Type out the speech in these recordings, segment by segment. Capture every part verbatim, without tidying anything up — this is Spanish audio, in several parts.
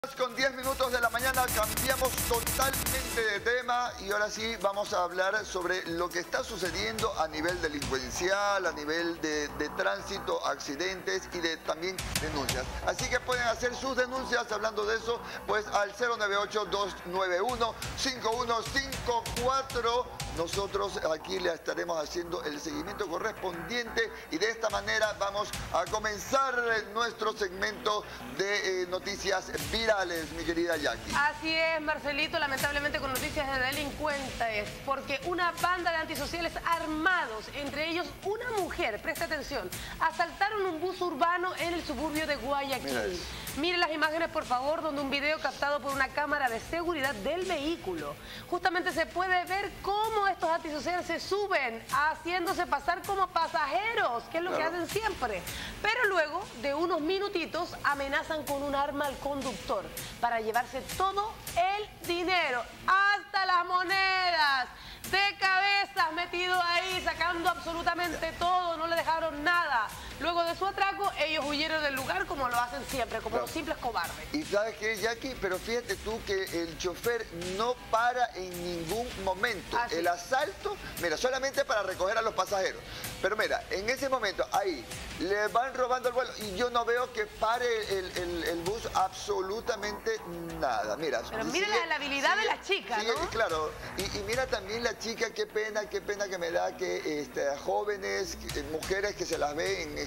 Con diez minutos de la mañana cambiamos totalmente de tema y ahora sí vamos a hablar sobre lo que está sucediendo a nivel delincuencial, a nivel de, de tránsito, accidentes y de también denuncias. Así que pueden hacer sus denuncias hablando de eso, pues al cero nueve ocho, dos nueve uno, cinco uno cinco cuatro. Nosotros aquí le estaremos haciendo el seguimiento correspondiente y de esta manera vamos a comenzar nuestro segmento de eh, noticias virales, mi querida Jackie. Así es, Marcelito, lamentablemente con noticias de delincuentes, porque una banda de antisociales armados, entre ellos una mujer, presta atención, asaltaron un bus urbano en el suburbio de Guayaquil. Miren las imágenes, por favor, donde un video captado por una cámara de seguridad del vehículo. Justamente se puede ver cómo estos antisociales se suben haciéndose pasar como pasajeros, que es lo claro. que hacen siempre. Pero luego de unos minutitos amenazan con un arma al conductor para llevarse todo el dinero, hasta las monedas de cabezas metido ahí, sacando absolutamente todo, no le dejaron nada. Luego de su atraco, ellos huyeron del lugar como lo hacen siempre, como claro. los simples cobardes. Y sabes qué, Jackie, pero fíjate tú que el chofer no para en ningún momento. Así. El asalto, mira, solamente para recoger a los pasajeros. Pero mira, en ese momento, ahí, le van robando el vuelo y yo no veo que pare el, el, el bus absolutamente nada. Mira, pero mira sigue, la habilidad sigue, de la chica, sigue, ¿no? Claro, y, y mira también la chica, qué pena, qué pena que me da que este, jóvenes, mujeres que se las ve en,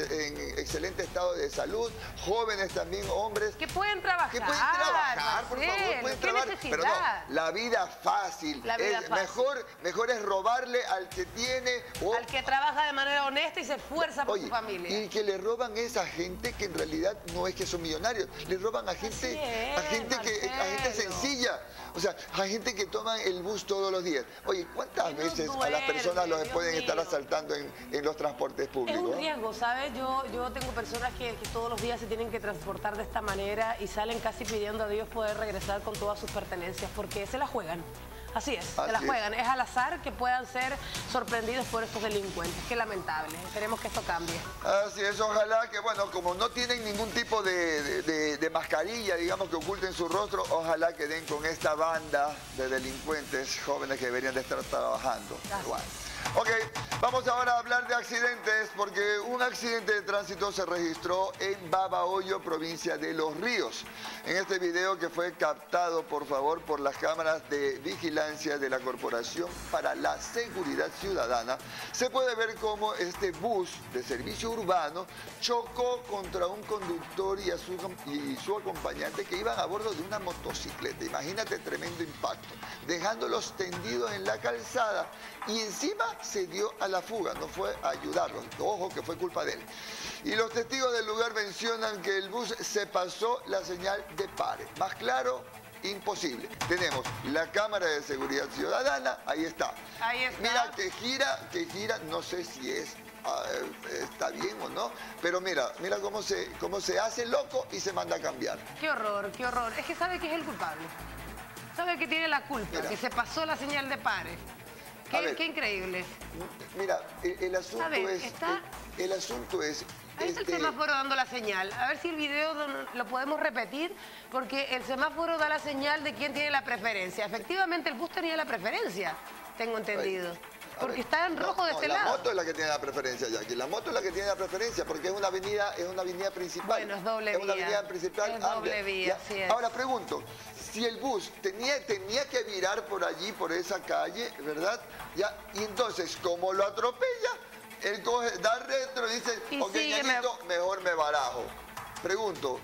en excelente estado de salud, jóvenes también, hombres. Que pueden trabajar. Que pueden trabajar, por favor, pueden trabajar. Necesidad? Pero no, la vida fácil. La vida es, fácil. Mejor, mejor es robarle al que tiene. O, al que trabaja de manera honesta y se esfuerza por oye, su familia. Y que le roban a esa gente que en realidad no es que son millonarios. Le roban a gente, es, a gente que, a gente sencilla. O sea, a gente que toma el bus todos los días. Oye, ¿cuántas veces duerme, a las personas los pueden mío. estar asaltando en, en los transportes públicos? Es un riesgo, ¿sabes? Yo, yo tengo personas que, que todos los días se tienen que transportar de esta manera y salen casi pidiendo a Dios poder regresar con todas sus pertenencias porque se la juegan. Así es, Así se la juegan. Es. es al azar que puedan ser sorprendidos por estos delincuentes. Qué lamentable. Esperemos que esto cambie. Así es, ojalá que, bueno, como no tienen ningún tipo de, de, de, de mascarilla, digamos, que oculten su rostro, ojalá que den con esta banda de delincuentes jóvenes que deberían de estar trabajando. Igual. Ok, vamos ahora a hablar de accidentes, porque un accidente de tránsito se registró en Babahoyo, provincia de Los Ríos. En este video que fue captado, por favor, por las cámaras de vigilancia de la Corporación para la Seguridad Ciudadana, se puede ver cómo este bus de servicio urbano chocó contra un conductor y, a su, y su acompañante que iban a bordo de una motocicleta. Imagínate, tremendo impacto, dejándolos tendidos en la calzada y encima se dio a la fuga, no fue a ayudarlos. Ojo que fue culpa de él. Y los testigos del lugar mencionan que el bus se pasó la señal de pare. Más claro, imposible. Tenemos la cámara de seguridad ciudadana, ahí está. Ahí está. Mira que gira, que gira, no sé si es, uh, está bien o no, pero mira, mira cómo se, cómo se hace loco y se manda a cambiar. Qué horror, qué horror. Es que sabe que es el culpable. Sabe que tiene la culpa, mira. que se pasó la señal de pare. Qué, ver, qué increíble. Mira, el, el asunto ver, es... Está... El, el asunto es... Ahí está este... el semáforo dando la señal. A ver si el video lo podemos repetir, porque el semáforo da la señal de quién tiene la preferencia. Efectivamente, el bus tenía la preferencia, tengo entendido. Ay, porque ver, está en rojo no, de este no, lado. La moto es la que tiene la preferencia, Jackie. La moto es la que tiene la preferencia, porque es una avenida, es una avenida principal. Bueno, es doble es vía. Es una avenida principal es amplia. doble vía, sí es. Ahora pregunto, si el bus tenía, tenía que virar por allí, por esa calle, ¿verdad? Ya, y entonces, como lo atropella, él coge, da retro y dice, y ok, ñañito, me... mejor me barajo. Pregunto,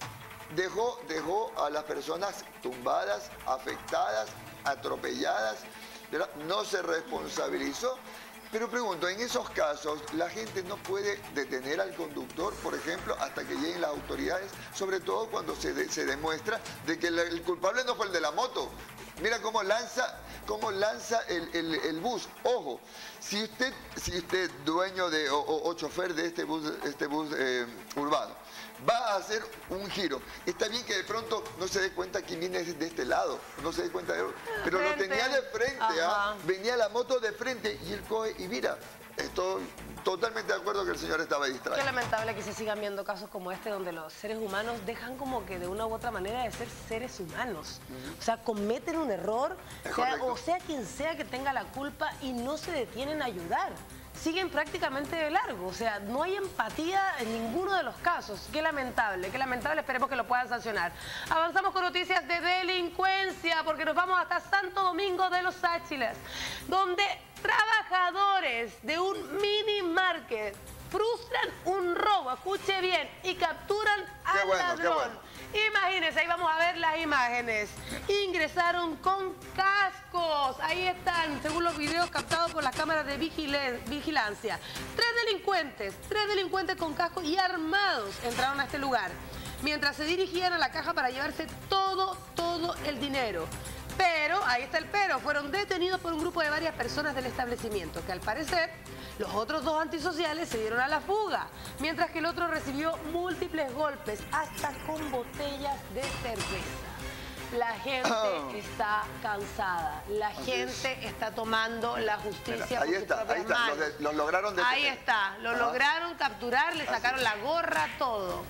¿dejó, dejó a las personas tumbadas, afectadas, atropelladas? ¿Verdad? No se responsabilizó? Pero pregunto, en esos casos, la gente no puede detener al conductor, por ejemplo, hasta que lleguen las autoridades, sobre todo cuando se, de, se demuestra de que el, el culpable no fue el de la moto. Mira cómo lanza, cómo lanza el, el, el bus. Ojo, si usted, si usted dueño de, o, o, o chofer de este bus, este bus eh, urbano, va a hacer un giro. Está bien que de pronto no se dé cuenta quién viene de este lado, no se dé cuenta de... Pero Frente. lo tenía de frente, ¿ah? Venía la moto de frente y él coge y mira, estoy totalmente de acuerdo que el señor estaba distraído. Qué lamentable que se sigan viendo casos como este donde los seres humanos dejan como que de una u otra manera de ser seres humanos. Uh-huh. O sea, cometen un error, sea, o sea quien sea que tenga la culpa y no se detienen a ayudar. Siguen prácticamente de largo, o sea, no hay empatía en ninguno de los casos. Qué lamentable, qué lamentable, esperemos que lo puedan sancionar. Avanzamos con noticias de delincuencia, porque nos vamos hasta Santo Domingo de los Áchilas, donde trabajadores de un mini market frustran un robo, escuche bien, y capturan al bueno, ladrón. Imagínense, ahí vamos a ver las imágenes. Ingresaron con cascos. Ahí están, según los videos captados por las cámaras de vigilancia. Tres delincuentes, tres delincuentes con cascos y armados entraron a este lugar, mientras se dirigían a la caja para llevarse todo, todo el dinero. Pero, ahí está el pero, fueron detenidos por un grupo de varias personas del establecimiento, que al parecer los otros dos antisociales se dieron a la fuga, mientras que el otro recibió múltiples golpes, hasta con botellas de cerveza. La gente oh. está cansada, la Así gente es. está tomando la justicia Mira, ahí por está, sus propias ahí está, manos. Los, de, los lograron detener. Ahí está, lo Ajá. lograron capturar, le sacaron Así. la gorra, todo.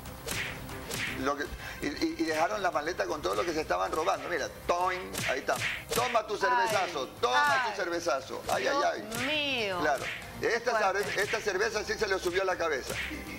Lo que, y, y dejaron la maleta con todo lo que se estaban robando. Mira, toin, ahí está. Toma tu cervezazo, ay, toma ay, tu cervezazo. Ay, Dios ay, ay. mío. Claro. Esta, esta cerveza sí se le subió a la cabeza.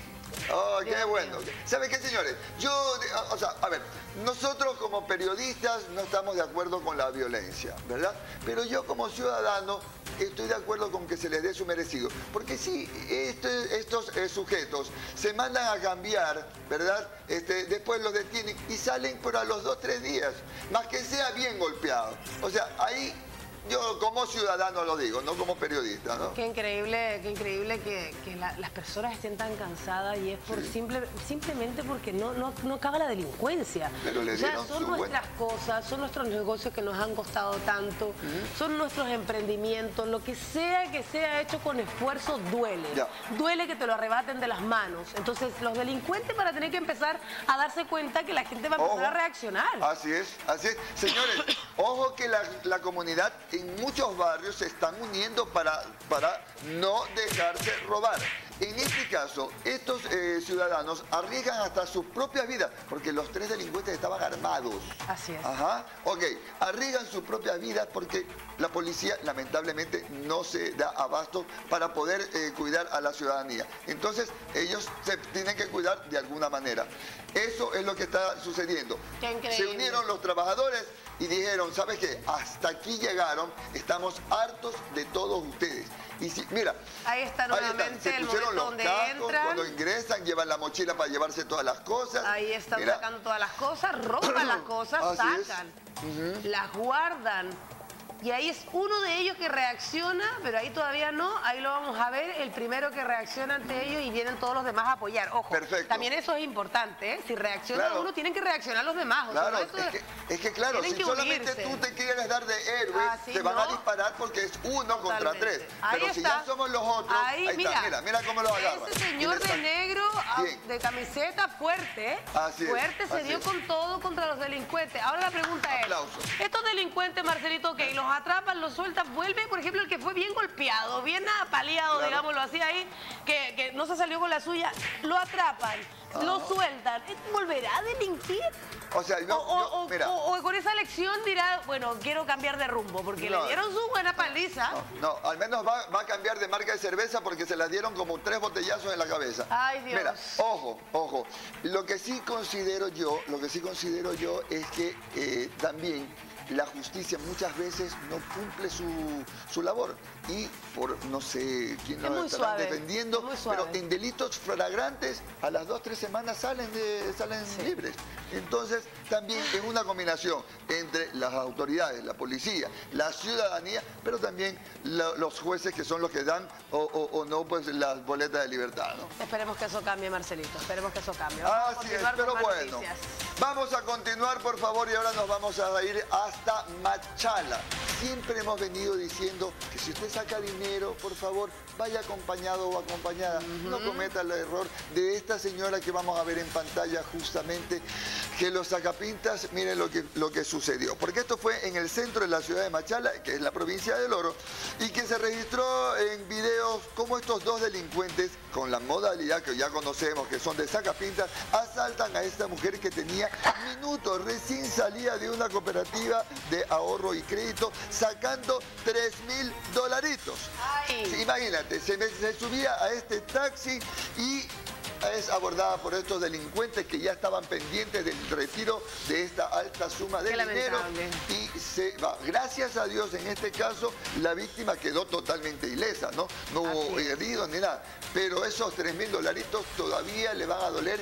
Oh, qué Dios bueno. Mío. ¿Saben qué, señores? Yo, o sea, a ver, nosotros como periodistas no estamos de acuerdo con la violencia, ¿verdad? Pero yo como ciudadano estoy de acuerdo con que se les dé su merecido. Porque si este, estos eh, sujetos se mandan a cambiar, ¿verdad? Este, después los detienen y salen por a los dos, tres días. Más que sea bien golpeado. O sea, ahí... Yo como ciudadano lo digo, no como periodista, ¿no? Qué increíble, qué increíble que, que la, las personas estén tan cansadas y es por sí. simple, simplemente porque no, no, no acaba la delincuencia. Pero le o sea, son nuestras buen... cosas, son nuestros negocios que nos han costado tanto, uh-huh. son nuestros emprendimientos, lo que sea que sea hecho con esfuerzo duele. Ya. Duele que te lo arrebaten de las manos. Entonces los delincuentes van a tener que empezar a darse cuenta que la gente va a empezar ojo. a reaccionar. Así es, así es. Señores, ojo que la, la comunidad en muchos barrios se están uniendo para, para no dejarse robar. En este caso, estos eh, ciudadanos arriesgan hasta sus propias vidas, porque los tres delincuentes estaban armados. Así es. Ajá, ok. Arriesgan sus propias vidas porque la policía lamentablemente no se da abasto para poder eh, cuidar a la ciudadanía. Entonces, ellos se tienen que cuidar de alguna manera. Eso es lo que está sucediendo. Qué increíble. Se unieron los trabajadores y dijeron, ¿sabes qué? Hasta aquí llegaron, estamos hartos de todos ustedes. Y si, mira, ahí está nuevamente ahí están. Se el pusieron momento los donde cascos, entran. Cuando ingresan, llevan la mochila para llevarse todas las cosas. Ahí están mira. sacando todas las cosas, roban las cosas, Así sacan, uh-huh. las guardan. Y ahí es uno de ellos que reacciona, pero ahí todavía no, ahí lo vamos a ver, el primero que reacciona ante ellos y vienen todos los demás a apoyar. Ojo, Perfecto. también eso es importante, ¿eh? Si reacciona claro. uno, tienen que reaccionar los demás. Claro, o sea, es, que, es que claro, si solamente unirse. tú te quieres dar de héroe, ah, sí, te van no. a disparar porque es uno Totalmente. contra tres. Ahí pero está. si ya somos los otros, ahí, ahí mira, está, mira, mira cómo lo agarra. Ese señor de negro, Bien. de camiseta fuerte, así fuerte, es, se así dio es. con todo contra los delincuentes. Ahora la pregunta Aplausos. es, estos delincuentes, Marcelito, ok, los atrapan, los sueltan, vuelven, por ejemplo, el que fue bien golpeado, bien apaleado, claro. digámoslo así ahí, que, que no se salió con la suya, lo atrapan, ah. lo sueltan, ¿volverá a delinquir? O sea, yo, o, yo, mira. o, o, o con esa lección dirá, bueno, quiero cambiar de rumbo, porque no, le dieron su buena paliza. No, no al menos va, va a cambiar de marca de cerveza porque se la dieron como tres botellazos en la cabeza. Ay, Dios. Mira, ojo, ojo. Lo que sí considero yo, lo que sí considero yo es que eh, también la justicia muchas veces no cumple su, su labor y por no sé quién nos estarán defendiendo, pero en delitos flagrantes a las dos, tres semanas salen, de, salen sí. libres. Entonces también es una combinación entre las autoridades, la policía, la ciudadanía, pero también la, los jueces que son los que dan o, o, o no pues las boletas de libertad, ¿no? Esperemos que eso cambie, Marcelito, esperemos que eso cambie. Así es, pero bueno, noticias. Vamos a continuar, por favor, y ahora nos vamos a ir hasta Machala. siempre hemos venido diciendo que si usted saca dinero, por favor, vaya acompañado o acompañada. Uh-huh. No cometa el error de esta señora que vamos a ver en pantalla justamente, que los sacapintas, miren lo que, lo que sucedió. Porque esto fue en el centro de la ciudad de Machala, que es la provincia del Oro, y que se registró en videos como estos dos delincuentes, con la modalidad que ya conocemos, que son de sacapintas, asaltan a esta mujer que tenía minutos, recién salía de una cooperativa de ahorro y crédito, sacando tres mil dolaritos. Sí, imagínate, se, se subía a este taxi y es abordada por estos delincuentes que ya estaban pendientes del retiro de esta alta suma de Qué dinero lamentable. y se va. Gracias a Dios, en este caso, la víctima quedó totalmente ilesa, ¿no? No hubo heridos ni nada. Pero esos tres mil dolaritos todavía le van a doler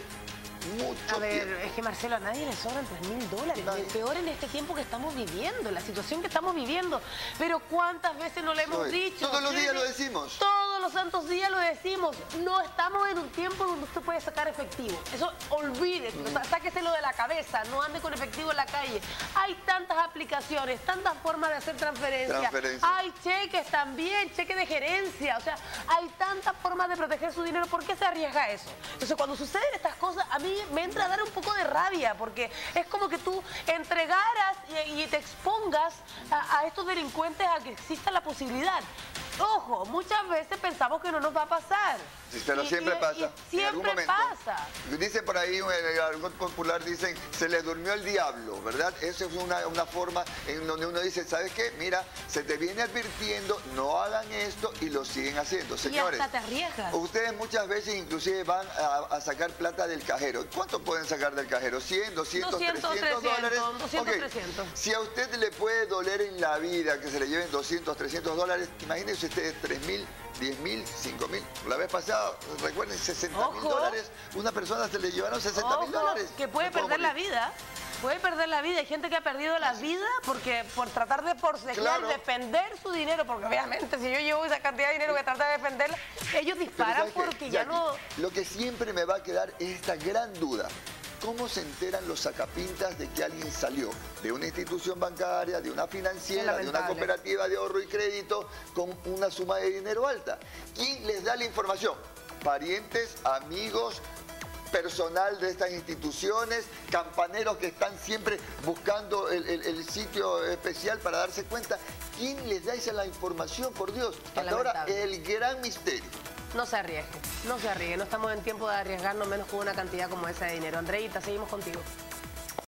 mucho A ver, tiempo. es que Marcelo, a nadie le sobran tres mil dólares. Nadie. Peor en este tiempo que estamos viviendo, la situación que estamos viviendo. Pero ¿cuántas veces no le hemos Soy. dicho? Todos los días lo decimos. Todos los santos días lo decimos. No estamos en un tiempo donde usted puede sacar efectivo. Eso olvídese, mm. o sea, sáqueselo de la cabeza, no ande con efectivo en la calle. Hay tantas aplicaciones, tantas formas de hacer transferencias. Transferencia. Hay cheques también, cheques de gerencia. O sea, hay tantas formas de proteger su dinero. ¿Por qué se arriesga eso? Entonces, cuando suceden estas cosas, a mí me entra a dar un poco de rabia, porque es como que tú entregaras y, y te expongas a, a estos delincuentes a que exista la posibilidad. Ojo, muchas veces pensamos que no nos va a pasar. Sí, pero y, siempre y, pasa. Y siempre en algún momento, pasa. Dicen por ahí, en el argot popular, dicen, se les durmió el diablo, ¿verdad? Esa es una, una forma en donde uno dice, ¿sabes qué? Mira, se te viene advirtiendo, no hagan esto y lo siguen haciendo. Señores, y hasta te arriesgas. Ustedes muchas veces inclusive van a, a sacar plata del cajero. ¿Cuánto pueden sacar del cajero? cien, doscientos, trescientos dólares. doscientos, Okay. trescientos. Si a usted le puede doler en la vida que se le lleven doscientos, trescientos dólares, imagínense ustedes tres mil, diez mil, cinco mil. La vez pasada, recuerden, sesenta mil dólares. Una persona se le llevaron sesenta mil dólares. Que puede perder la vida. Puede perder la vida. Hay gente que ha perdido la vida porque por tratar de forcejear, claro. defender su dinero. Porque obviamente si yo llevo esa cantidad de dinero que trata de defenderla, ellos disparan porque ya Jackie, no... Lo que siempre me va a quedar es esta gran duda. ¿Cómo se enteran los sacapintas de que alguien salió de una institución bancaria, de una financiera, de una cooperativa de ahorro y crédito con una suma de dinero alta? ¿Quién les da la información? Parientes, amigos, personal de estas instituciones, campaneros que están siempre buscando el, el, el sitio especial para darse cuenta. ¿Quién les da esa la información, por Dios? Hasta ahora, el gran misterio. No se arriesgue, no se arriesgue. No estamos en tiempo de arriesgarnos menos con una cantidad como esa de dinero. Andreita, seguimos contigo.